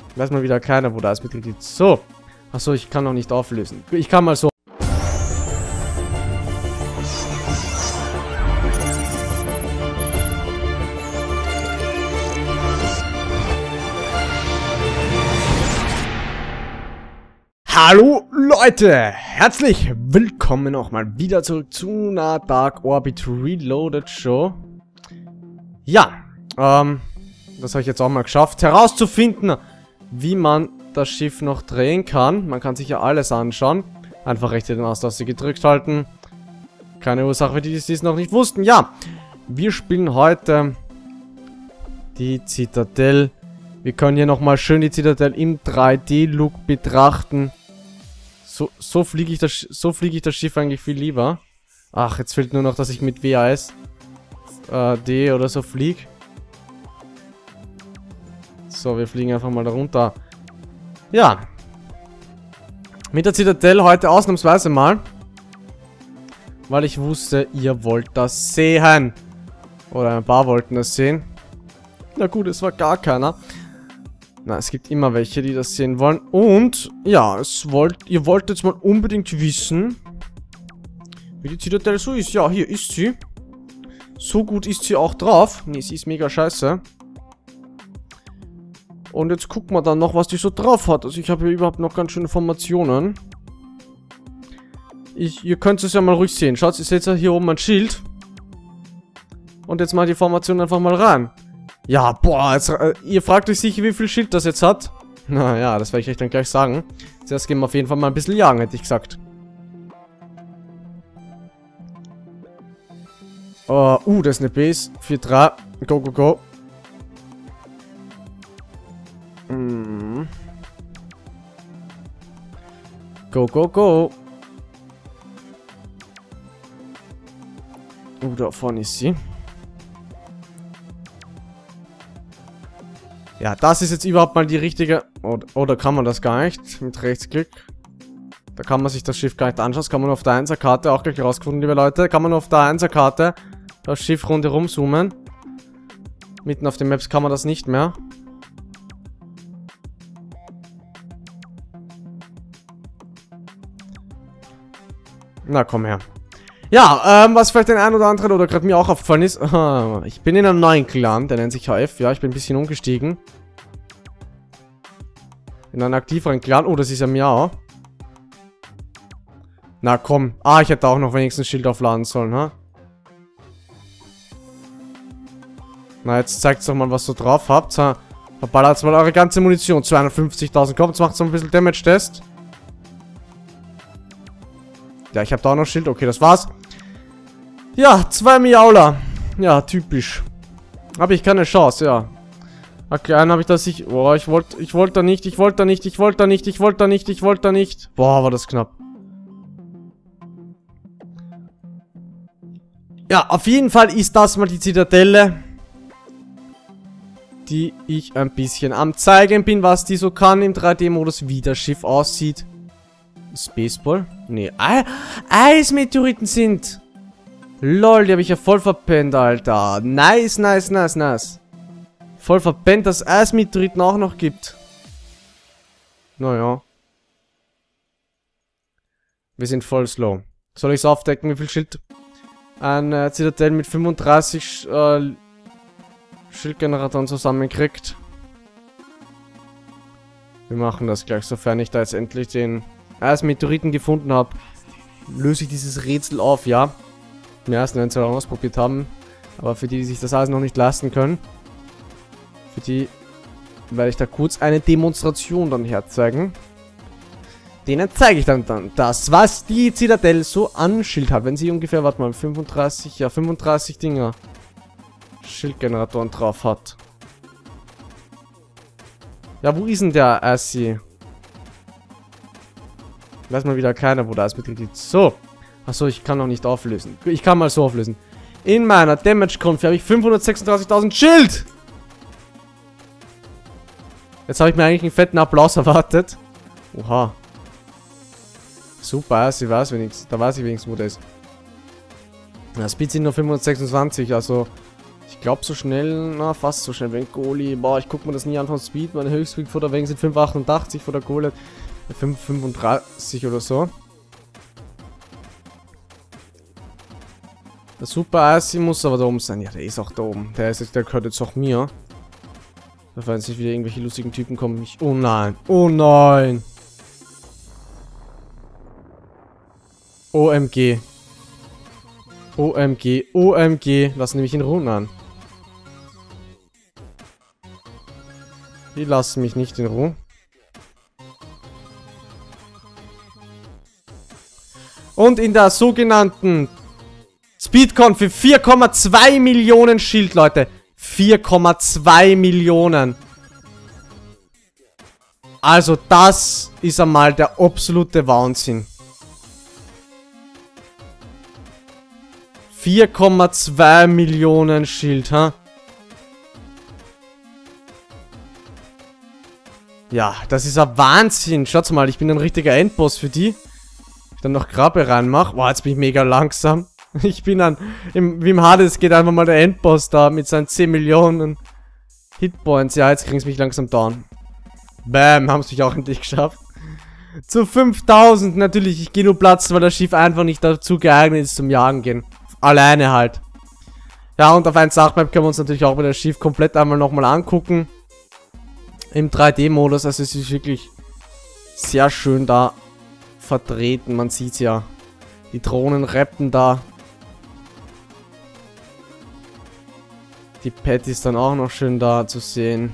Weiß mal wieder keiner, wo da ist Mitglied. So. Achso, ich kann noch nicht auflösen. Ich kann mal so. Hallo Leute, herzlich willkommen nochmal wieder zurück zu einer Dark Orbit Reloaded Show. Ja, das habe ich jetzt auch mal geschafft, herauszufinden, wie man das Schiff noch drehen kann. Man kann sich ja alles anschauen. Einfach rechte Maustaste gedrückt halten. Keine Ursache für die, die es noch nicht wussten. Ja, wir spielen heute die Zitadelle. Wir können hier nochmal schön die Zitadelle im 3D-Look betrachten. So fliege ich das Schiff eigentlich viel lieber. Ach, jetzt fehlt nur noch, dass ich mit WAS D oder so fliege. So, wir fliegen einfach mal da runter. Ja. Mit der Zitadelle heute ausnahmsweise mal. Weil ich wusste, ihr wollt das sehen. Oder ein paar wollten das sehen. Na gut, es war gar keiner. Na, es gibt immer welche, die das sehen wollen. Und, ja, ihr wollt jetzt mal unbedingt wissen, wie die Zitadelle so ist. Ja, hier ist sie. So gut ist sie auch drauf. Nee, sie ist mega scheiße. Und jetzt gucken wir dann noch, was die so drauf hat. Also ich habe hier überhaupt noch ganz schöne Formationen. Ihr könnt es ja mal ruhig sehen. Schaut, ihr seht ja hier oben ein Schild. Und jetzt mal die Formation einfach mal rein. Ja, boah, jetzt, ihr fragt euch sicher, wie viel Schild das jetzt hat. Naja, das werde ich euch dann gleich sagen. Zuerst gehen wir auf jeden Fall mal ein bisschen jagen, hätte ich gesagt. Das ist eine Base. 4-3. Go, go, go. Go, go, go. Da vorne ist sie. Ja, das ist jetzt überhaupt mal die richtige... Oder kann man das gar nicht mit Rechtsklick? Da kann man sich das Schiff gar nicht anschauen. Das kann man auf der 1er-Karte auch gleich rausgefunden, liebe Leute. Kann man auf der 1er-Karte das Schiff rundherum zoomen. Mitten auf den Maps kann man das nicht mehr. Na, komm her. Ja, was vielleicht den einen oder anderen oder gerade mir auch aufgefallen ist. Ich bin in einem neuen Clan, der nennt sich HF. Ja, ich bin ein bisschen umgestiegen. In einen aktiveren Clan. Oh, das ist ja Miau. Na komm. Ich hätte auch noch wenigstens Schild aufladen sollen, ha? Na, jetzt zeigt doch mal, was ihr drauf habt. Verballert mal eure ganze Munition. 250.000. Kommt, jetzt macht so ein bisschen Damage-Test. Ja, ich habe da auch noch Schild. Okay, das war's. Ja, 2 Miauler. Ja, typisch. Habe ich keine Chance, ja. Okay, einen habe ich das nicht. Boah, ich wollte da nicht. Boah, war das knapp. Ja, auf jeden Fall ist das mal die Zitadelle, die ich ein bisschen am zeigen bin, was die so kann im 3D-Modus, wie das Schiff aussieht. Spaceball? Nee. Eismeteoriten sind. Lol, die habe ich ja voll verpennt, Alter. Nice, nice, nice, nice. Voll verpennt, dass es Eismeteoriten auch noch gibt. Naja. Wir sind voll slow. Soll ich es aufdecken, wie viel Schild ein Zitadelle mit 35 Schildgeneratoren zusammenkriegt? Wir machen das gleich, sofern ich da jetzt endlich den Eismeteoriten gefunden habe, löse ich dieses Rätsel auf, ja. Den ersten werden sie ausprobiert haben. Aber für die, die sich das alles noch nicht leisten können, für die werde ich da kurz eine Demonstration dann herzeigen. Denen zeige ich dann das, was die Zitadelle so an Schild hat. Wenn sie ungefähr, warte mal, 35 Dinger Schildgeneratoren drauf hat. Ja, wo ist denn der Assi? Weiß mal wieder keiner, wo da ist Mitglied. So. Achso, ich kann noch nicht auflösen. Ich kann mal so auflösen. In meiner Damage-Konfi habe ich 536.000 Schild. Jetzt habe ich mir eigentlich einen fetten Applaus erwartet. Oha. Super, sie weiß wenigstens. Da weiß ich wenigstens, wo der ist. Ja, Speed sind nur 526, also ich Ich glaube so schnell, na fast so schnell wie ein Goalie. Boah, ich gucke mir das nie an von Speed. Meine Höchstspeed vor der Wing sind 5,88, vor der Goalie 5,35 oder so. Der Super Icy muss aber da oben sein. Ja, der ist auch da oben. Der gehört jetzt auch mir. Da werden sich wieder irgendwelche lustigen Typen kommen. Oh nein. Oh nein. OMG. OMG. OMG. Lass nämlich in Ruhe an. Die lassen mich nicht in Ruhe. Und in der sogenannten Speedcon für 4,2 Millionen Schild, Leute. 4,2 Millionen. Also das ist einmal der absolute Wahnsinn. 4,2 Millionen Schild, ha? Ja, das ist ein Wahnsinn. Schaut mal, ich bin ein richtiger Endboss für die. Ich dann noch Krabbe reinmache. Boah, jetzt bin ich mega langsam. Ich bin dann, wie im Hades geht einfach mal der Endboss da mit seinen 10 Millionen Hitpoints. Ja, jetzt kriegen sie mich langsam down. Bam, haben sie mich auch endlich geschafft. Zu 5000, natürlich, ich gehe nur platzen, weil das Schiff einfach nicht dazu geeignet ist zum Jagen gehen. Alleine halt. Ja, und auf 1.8 Map können wir uns natürlich auch mit das Schiff komplett einmal nochmal angucken. Im 3D-Modus, also es ist wirklich sehr schön da vertreten, man sieht's ja. Die Drohnen rappen da. Die Patty ist dann auch noch schön da zu sehen.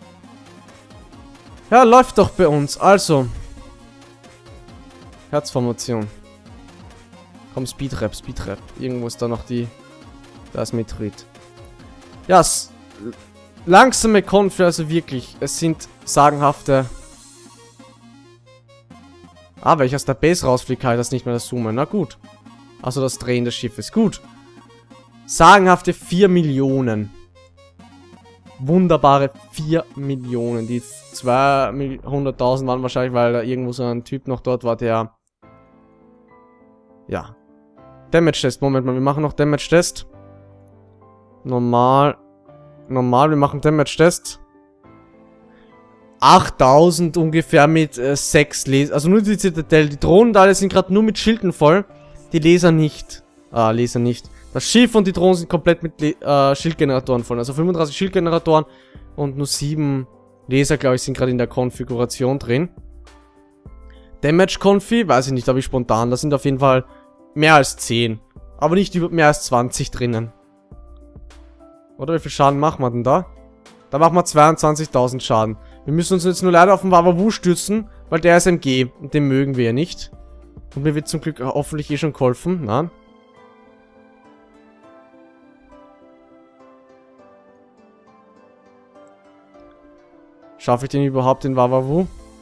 Ja, läuft doch bei uns. Also. Herzformation. Komm, Speedrap, Speedrap. Irgendwo ist da noch die... Da ist Metroid. Ja, langsame Konfi, also wirklich. Es sind sagenhafte... Ah, wenn ich aus der Base rausfliege, kann ich das nicht mehr das Zoomen. Na gut. Also das Drehen des Schiffes. Gut. Sagenhafte 4 Millionen. Wunderbare 4 Millionen. Die 200.000 waren wahrscheinlich, weil da irgendwo so ein Typ noch dort war, der... Ja. Damage-Test. Moment mal, wir machen noch Damage-Test. Normal. Normal, wir machen Damage-Test. 8000 ungefähr mit 6 Laser. Also nur die Zitadelle. Die Drohnen da sind gerade nur mit Schilden voll. Die Laser nicht. Laser nicht. Das Schiff und die Drohnen sind komplett mit Schildgeneratoren voll. Also 35 Schildgeneratoren und nur 7 Laser, glaube ich, sind gerade in der Konfiguration drin. Damage-Konfi, weiß ich nicht, aber ich spontan. Das sind auf jeden Fall mehr als 10. Aber nicht über mehr als 20 drinnen. Oder wie viel Schaden machen wir denn da? Da machen wir 22.000 Schaden. Wir müssen uns jetzt nur leider auf den Wawawu stürzen, weil der ist MG. Und den mögen wir ja nicht. Und mir wird zum Glück hoffentlich eh schon geholfen. Nein. Schaffe ich den überhaupt, den Wawawu?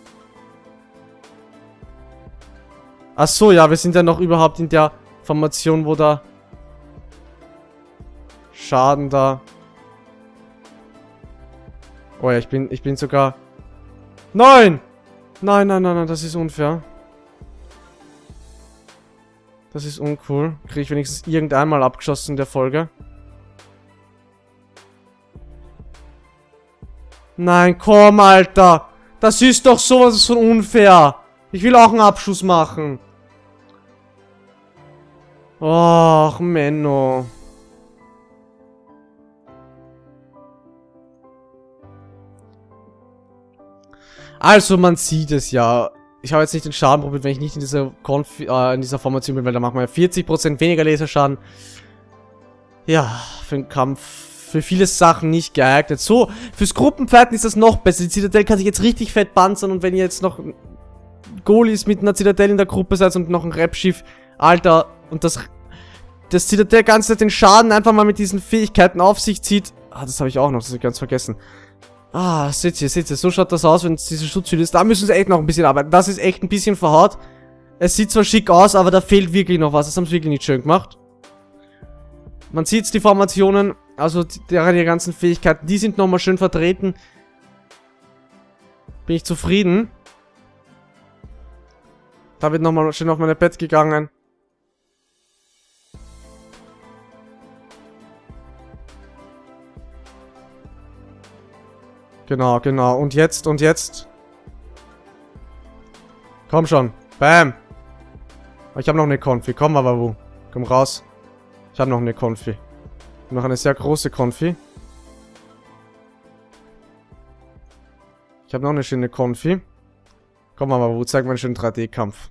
Ach so, ja, wir sind ja noch überhaupt in der Formation, wo da Schaden da... Oh ja, ich bin sogar... Nein! Nein, nein, nein, nein, das ist unfair. Das ist uncool. Kriege ich wenigstens irgendeinmal abgeschossen in der Folge. Nein, komm, Alter! Das ist doch sowas von unfair! Ich will auch einen Abschuss machen. Och, Menno. Also, man sieht es ja. Ich habe jetzt nicht den Schaden probiert, wenn ich nicht in dieser Formation bin, weil da machen wir ja 40% weniger Laserschaden. Ja, für den Kampf, für viele Sachen nicht geeignet. So, fürs Gruppenfighten ist das noch besser. Die Zitadelle kann sich jetzt richtig fett panzern und wenn ihr jetzt noch Goalies mit einer Zitadelle in der Gruppe seid und noch ein Rap-Schiff, Alter, und das Zitadelle ganze Zeit den Schaden einfach mal mit diesen Fähigkeiten auf sich zieht. Ah, das habe ich auch noch, das habe ich ganz vergessen. Ah, seht ihr, so schaut das aus, wenn es diese Schutzschild ist. Da müssen sie echt noch ein bisschen arbeiten. Das ist echt ein bisschen verhaut. Es sieht zwar schick aus, aber da fehlt wirklich noch was. Das haben sie wirklich nicht schön gemacht. Man sieht die Formationen, also die ganzen Fähigkeiten, die sind nochmal schön vertreten. Bin ich zufrieden. Da wird nochmal schön auf meine Bett gegangen. Genau, genau. Und jetzt, und jetzt. Komm schon. Bam. Ich habe noch eine Konfi. Komm, aber wo? Komm raus. Ich habe noch eine Konfi. Noch eine sehr große Konfi. Ich habe noch eine schöne Konfi. Komm, aber wo? Zeig mal einen schönen 3D-Kampf.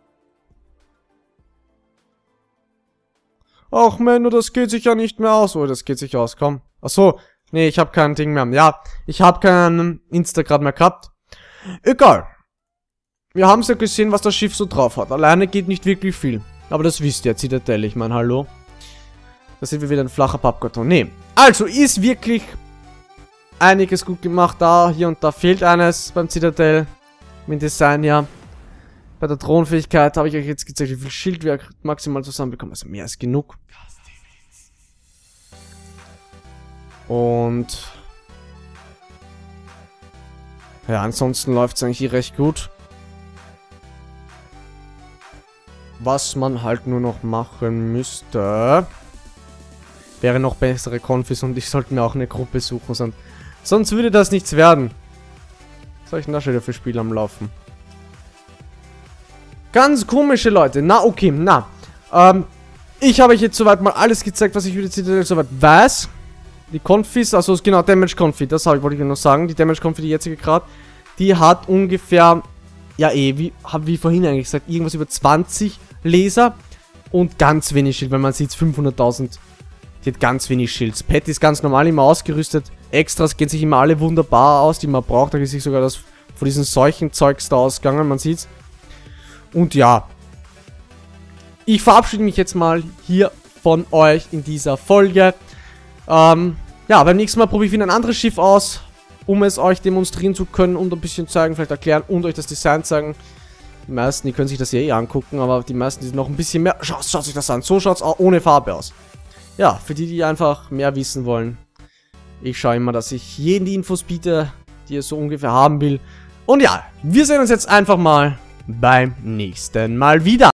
Ach, Menno, das geht sich ja nicht mehr aus. Oh, das geht sich aus. Komm. Ach so. Nee, ich habe kein Ding mehr. Ja, ich habe keinen Instagram mehr gehabt. Egal. Wir haben es ja gesehen, was das Schiff so drauf hat. Alleine geht nicht wirklich viel. Aber das wisst ihr, Zitadelle. Ich meine, hallo. Da sind wir wieder ein flacher Pappkarton. Nee. Also, ist wirklich einiges gut gemacht. Da, hier und da fehlt eines beim Zitadelle. Mit Design, ja. Bei der Thronfähigkeit habe ich euch jetzt gezeigt, wie viel Schildwerk maximal zusammenbekommen. Also mehr als genug. Und ja, ansonsten läuft es eigentlich recht gut. Was man halt nur noch machen müsste, wäre noch bessere Konfis und ich sollte mir auch eine Gruppe suchen, sonst würde das nichts werden. Was soll ich denn da schon wieder für Spiele am Laufen? Ganz komische Leute. Na, okay, na. Ich habe euch jetzt soweit mal alles gezeigt, was ich über die Zitadelle soweit weiß. Die Konfis, also genau, Damage Konfi, das wollte ich noch sagen. Die Damage Konfi, die jetzige gerade, die hat ungefähr, ja wie vorhin eigentlich gesagt, irgendwas über 20 Laser und ganz wenig Schild, weil man sieht 500.000. Die hat ganz wenig Schilds. Patty ist ganz normal immer ausgerüstet. Extras gehen sich immer alle wunderbar aus, die man braucht. Da ist sich sogar das von diesen solchen Zeugs da ausgegangen, man sieht's. Und ja, ich verabschiede mich jetzt mal hier von euch in dieser Folge. Ja, beim nächsten Mal probiere ich wieder ein anderes Schiff aus, um es euch demonstrieren zu können und ein bisschen zeigen, vielleicht erklären und euch das Design zeigen. Die meisten, die können sich das ja eh angucken, aber die meisten, die sind noch ein bisschen mehr... Schaut sich das an, so schaut es auch ohne Farbe aus. Ja, für die, die einfach mehr wissen wollen. Ich schaue immer, dass ich jeden die Infos biete, die ihr so ungefähr haben will. Und ja, wir sehen uns jetzt einfach mal beim nächsten Mal wieder.